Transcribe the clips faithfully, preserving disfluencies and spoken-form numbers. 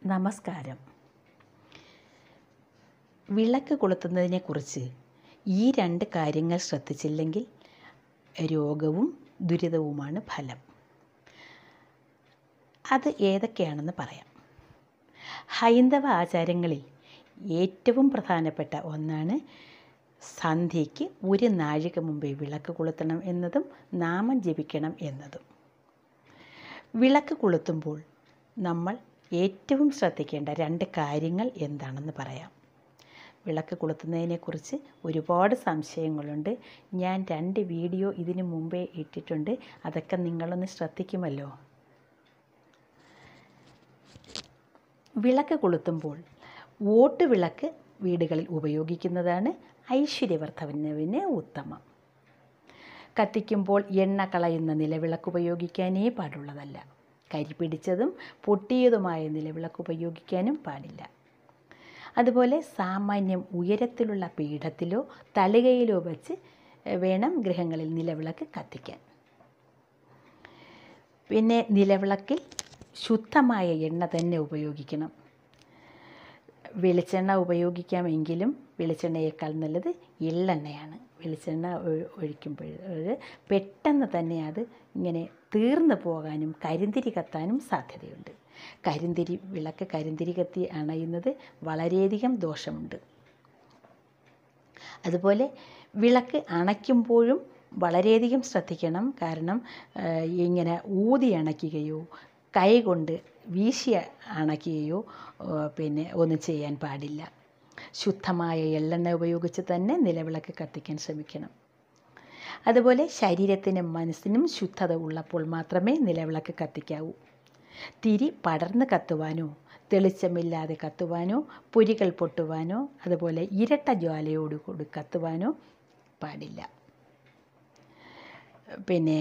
നമസ്കാരം. വിളക്ക് കൊളുത്തുന്നതിനെക്കുറിച്ച് ഈ രണ്ട് കാര്യങ്ങൾ ശ്രദ്ധിച്ചില്ലെങ്കിൽ രോഗവും ദുരിതവുമാണ് ഫലം. അത് ഏതൊക്കെയാണെന്ന് പറയാം. ഹൈന്ദവ ആചാരങ്ങളിൽ ഏറ്റവും പ്രധാനപ്പെട്ട ഒന്നാണ് സന്ധ്യയ്ക്ക് ഒരു നാഴിക മുമ്പേ വിളക്ക് കൊളുത്തണം എന്നതും നാമം ജപിക്കണം എന്നതും. വിളക്ക് കൊളുത്തുമ്പോൾ നമ്മൾ ഏറ്റവും ശ്രദ്ധിക്കേണ്ട രണ്ട് കാര്യങ്ങൾ എന്താണെന്ന് പറയാം. വിളക്ക് കൊളുത്തുന്നതിനെക്കുറിച്ച് ഒരുപാട് സംശയങ്ങളുണ്ട്. ഞാൻ രണ്ട് വീഡിയോ ഇതിനു മുമ്പേ ഇട്ടിട്ടുണ്ട്. അതൊക്കെ നിങ്ങളൊന്ന് ശ്രദ്ധിക്കുമല്ലോ. വിളക്ക് കൊളുത്തുമ്പോൾ ഓട്ട് വിളക്ക് വീടുകളിൽ ഉപയോഗിക്കുന്നതാണ് ഐശ്വര്യവർദ്ധനവിന് ഉത്തമം. കത്തിക്കുമ്പോൾ എണ്ണ കളയുന്ന നിലവിളക്ക് ഉപയോഗിക്കാനേ പാടുള്ളതല്ല. കരി പിടിച്ചതും പൊട്ടിയതുമായ നിലവിളക്ക് ഉപയോഗിക്കാനും പാടില്ല. അതുപോലെ സാമാന്യം ഉയരത്തിലുള്ള പീഠത്തിലോ തളികയിലോ വെച്ച് വേണം ഗൃഹങ്ങളിൽ നിലവിളക്ക് കത്തിക്കാൻ. പിന്നെ നിലവിളക്കിൽ ശുദ്ധമായ എണ്ണ തന്നെ ഉപയോഗിക്കണം. വെളിച്ചെണ്ണ ഉപയോഗിക്കാമെങ്കിലും വെളിച്ചെണ്ണയേക്കാൾ നല്ലത് എള്ളെണ്ണയാണ്. വെളിച്ചെണ്ണ ഒഴിക്കുമ്പോൾ പെട്ടെന്ന് തന്നെ അത് ഇങ്ങനെ തീർന്നു പോകാനും കരിന്തിരി കത്താനും സാധ്യതയുണ്ട്. കരിന്തിരി വിളക്ക് കരിന്തിരി കത്തി അണയുന്നത് വളരെയധികം ദോഷമുണ്ട്. അതുപോലെ വിളക്ക് അണയ്ക്കുമ്പോഴും വളരെയധികം ശ്രദ്ധിക്കണം. കാരണം ഇങ്ങനെ ഊതി അണയ്ക്കുകയോ കൈ കൊണ്ട് വീശി അണയ്ക്കുകയോ പിന്നെ ഒന്നും ചെയ്യാൻ പാടില്ല. ശുദ്ധമായ എള്ളെണ്ണ ഉപയോഗിച്ച് തന്നെ നിലവിളക്ക് കത്തിക്കാൻ ശ്രമിക്കണം. അതുപോലെ ശരീരത്തിനും മനസ്സിനും ശുദ്ധത ഉള്ളപ്പോൾ മാത്രമേ നിലവിളക്ക് കത്തിക്കാവൂ. തിരി പടർന്ന് കത്തുവാനോ തെളിച്ചമില്ലാതെ കത്തുവാനോ പൊരികൾ പൊട്ടുവാനോ അതുപോലെ ഇരട്ട ജ്വാലയോടുകൂടി കത്തുവാനോ പാടില്ല. പിന്നെ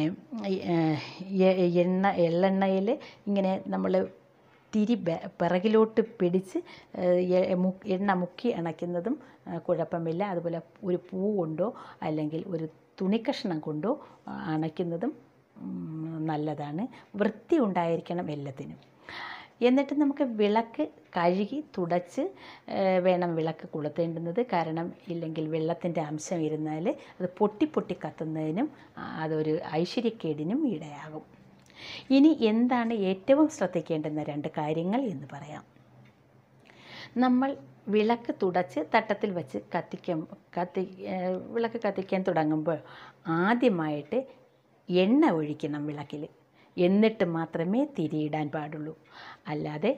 എണ്ണ എള്ളെണ്ണയിൽ ഇങ്ങനെ നമ്മൾ തിരി പിറകിലോട്ട് പിടിച്ച് എണ്ണ മുക്കി അണയ്ക്കുന്നതും കുഴപ്പമില്ല. അതുപോലെ ഒരു പൂ കൊണ്ടോ അല്ലെങ്കിൽ ഒരു തുണിക്കഷ്ണം കൊണ്ടോ അണയ്ക്കുന്നതും നല്ലതാണ്. വൃത്തി ഉണ്ടായിരിക്കണം എല്ലാത്തിനും. എന്നിട്ട് നമുക്ക് വിളക്ക് കഴുകി തുടച്ച് വേണം വിളക്ക് കൊളുത്തേണ്ടുന്നത്. കാരണം ഇല്ലെങ്കിൽ വെള്ളത്തിൻ്റെ അംശം ഇരുന്നാൽ അത് പൊട്ടി പൊട്ടി കത്തുന്നതിനും അതൊരു ഐശ്വര്യക്കേടിനും ഇടയാകും. ഇനി എന്താണ് ഏറ്റവും ശ്രദ്ധിക്കേണ്ടുന്ന രണ്ട് കാര്യങ്ങൾ എന്ന് പറയാം. നമ്മൾ വിളക്ക് തുടച്ച് തട്ടത്തിൽ വെച്ച് കത്തിക്കാൻ കത്തി വിളക്ക് കത്തിക്കാൻ തുടങ്ങുമ്പോൾ ആദ്യമായിട്ട് എണ്ണ ഒഴിക്കണം വിളക്കിൽ. എന്നിട്ട് മാത്രമേ തിരിയിടാൻ പാടുള്ളൂ. അല്ലാതെ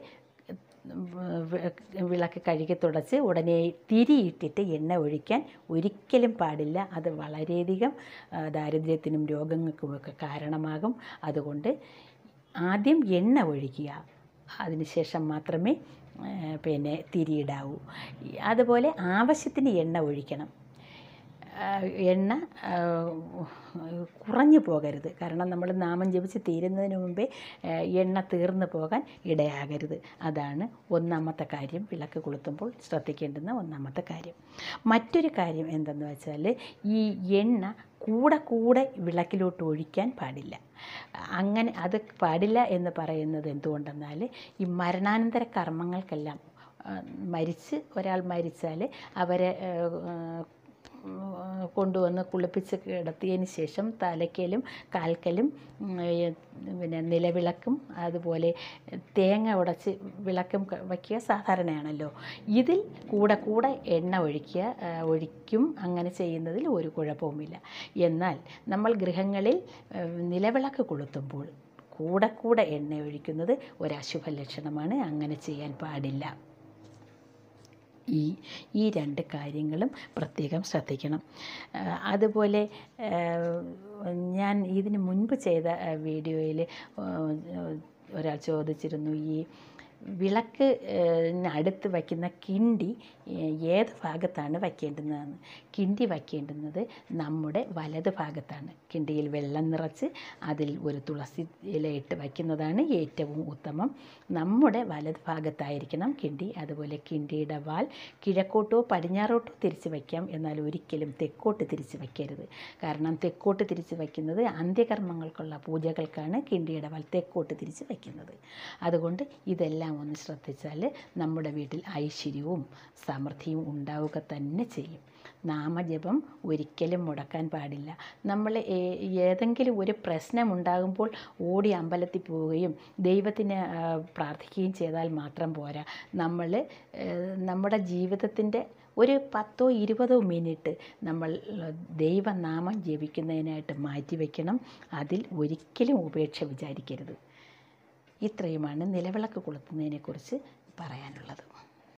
വിളക്ക് കഴുകി തുടച്ച് ഉടനെ തിരിയിട്ടിട്ട് എണ്ണ ഒഴിക്കാൻ ഒരിക്കലും പാടില്ല. അത് വളരെയധികം ദാരിദ്ര്യത്തിനും രോഗങ്ങൾക്കുമൊക്കെ കാരണമാകും. അതുകൊണ്ട് ആദ്യം എണ്ണ ഒഴിക്കുക, അതിനുശേഷം മാത്രമേ പിന്നെ തിരിയിടാവൂ. അതുപോലെ ആവശ്യത്തിന് എണ്ണ ഒഴിക്കണം. എണ്ണ കുറഞ്ഞു പോകരുത്. കാരണം നമ്മൾ നാമം ജപിച്ച് തീരുന്നതിന് മുമ്പേ എണ്ണ തീർന്നു പോകാൻ ഇടയാകരുത്. അതാണ് ഒന്നാമത്തെ കാര്യം, വിളക്ക് കൊളുത്തുമ്പോൾ ശ്രദ്ധിക്കേണ്ടുന്ന ഒന്നാമത്തെ കാര്യം. മറ്റൊരു കാര്യം എന്തെന്ന് വെച്ചാൽ ഈ എണ്ണ കൂടെ കൂടെ വിളക്കിലോട്ട് ഒഴിക്കാൻ പാടില്ല. അങ്ങനെ അത് പാടില്ല എന്ന് പറയുന്നത് എന്തുകൊണ്ടെന്നാൽ ഈ മരണാനന്തര കർമ്മങ്ങൾക്കെല്ലാം മരിച്ച് ഒരാൾ മരിച്ചാൽ അവരെ കൊണ്ടുവന്ന് കുളിപ്പിച്ച് കിടത്തിയതിന് ശേഷം തലയ്ക്കലും കാൽക്കലും പിന്നെ നിലവിളക്കും അതുപോലെ തേങ്ങ ഉടച്ച് വിളക്കും വയ്ക്കുക സാധാരണയാണല്ലോ. ഇതിൽ കൂടെ കൂടെ എണ്ണ ഒഴിക്കുക ഒഴിക്കും അങ്ങനെ ചെയ്യുന്നതിൽ ഒരു കുഴപ്പവുമില്ല. എന്നാൽ നമ്മൾ ഗൃഹങ്ങളിൽ നിലവിളക്ക് കൊളുത്തുമ്പോൾ കൂടെ കൂടെ എണ്ണ ഒഴിക്കുന്നത് ഒരശുഭ ലക്ഷണമാണ്. അങ്ങനെ ചെയ്യാൻ പാടില്ല. ഈ ഈ രണ്ട് കാര്യങ്ങളും പ്രത്യേകം ശ്രദ്ധിക്കണം. അതുപോലെ ഞാൻ ഇതിന് മുൻപ് ചെയ്ത വീഡിയോയിൽ ഒരാൾ ചോദിച്ചിരുന്നു, ഈ വിളക്ക് അടുത്ത് വയ്ക്കുന്ന കിണ്ടി ഏത് ഭാഗത്താണ് വയ്ക്കേണ്ടുന്നതെന്ന്. കിണ്ടി വയ്ക്കേണ്ടുന്നത് നമ്മുടെ വലത് ഭാഗത്താണ്. കിണ്ടിയിൽ വെള്ളം നിറച്ച് അതിൽ ഒരു തുളസി ഇലയിട്ട് വയ്ക്കുന്നതാണ് ഏറ്റവും ഉത്തമം. നമ്മുടെ വലത് ഭാഗത്തായിരിക്കണം കിണ്ടി. അതുപോലെ കിണ്ടിയുടെ വാൽ കിഴക്കോട്ടോ പടിഞ്ഞാറോട്ടോ തിരിച്ച് വയ്ക്കാം. എന്നാൽ ഒരിക്കലും തെക്കോട്ട് തിരിച്ച് വയ്ക്കരുത്. കാരണം തെക്കോട്ട് തിരിച്ച് വയ്ക്കുന്നത് അന്ത്യകർമ്മങ്ങൾക്കുള്ള പൂജകൾക്കാണ് കിണ്ടിയുടെ വാൽ തെക്കോട്ട് തിരിച്ച് വയ്ക്കുന്നത്. അതുകൊണ്ട് ഇതെല്ലാം ഇതെല്ലാം ഒന്ന് ശ്രദ്ധിച്ചാൽ നമ്മുടെ വീട്ടിൽ ഐശ്വര്യവും സമൃദ്ധിയും ഉണ്ടാവുക തന്നെ ചെയ്യും. നാമജപം ഒരിക്കലും മുടക്കാൻ പാടില്ല. നമ്മൾ ഏതെങ്കിലും ഒരു പ്രശ്നമുണ്ടാകുമ്പോൾ ഓടി അമ്പലത്തിൽ പോവുകയും ദൈവത്തിനെ പ്രാർത്ഥിക്കുകയും ചെയ്താൽ മാത്രം പോരാ. നമ്മൾ നമ്മുടെ ജീവിതത്തിൻ്റെ ഒരു പത്തോ ഇരുപതോ മിനിറ്റ് നമ്മൾ ദൈവനാമം ജപിക്കുന്നതിനായിട്ട് മാറ്റിവെക്കണം. അതിൽ ഒരിക്കലും ഉപേക്ഷ വിചാരിക്കരുത്. ഇത്രയുമാണ് നിലവിളക്ക് കൊളുത്തുന്നതിനെക്കുറിച്ച് പറയാനുള്ളത്.